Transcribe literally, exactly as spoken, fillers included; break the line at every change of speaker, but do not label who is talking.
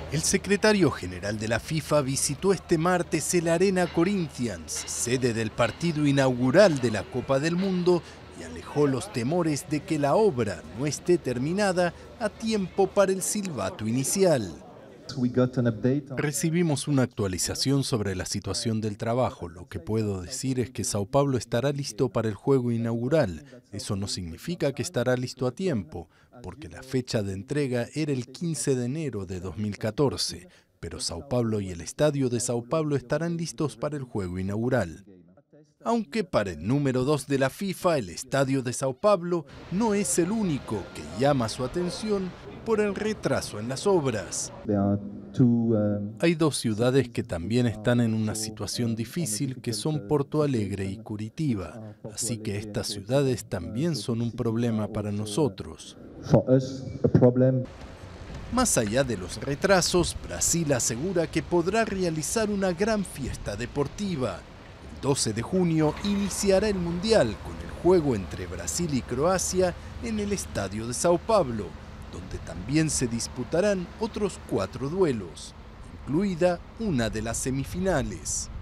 El secretario general de la FIFA visitó este martes el Arena Corinthians, sede del partido inaugural de la Copa del Mundo, y alejó los temores de que la obra no esté terminada a tiempo para el silbato inicial. Recibimos una actualización sobre la situación del trabajo. Lo que puedo decir es que Sao Paulo estará listo para el juego inaugural. Eso no significa que estará listo a tiempo, porque la fecha de entrega era el quince de enero de dos mil catorce, pero Sao Paulo y el estadio de Sao Paulo estarán listos para el juego inaugural. Aunque para el número dos de la FIFA, el estadio de Sao Paulo no es el único que llama su atención por el retraso en las obras. Hay dos ciudades que también están en una situación difícil, que son Porto Alegre y Curitiba, así que estas ciudades también son un problema para nosotros. Más allá de los retrasos, Brasil asegura que podrá realizar una gran fiesta deportiva. El doce de junio iniciará el Mundial con el juego entre Brasil y Croacia en el estadio de Sao Paulo, donde también se disputarán otros cuatro duelos, incluida una de las semifinales.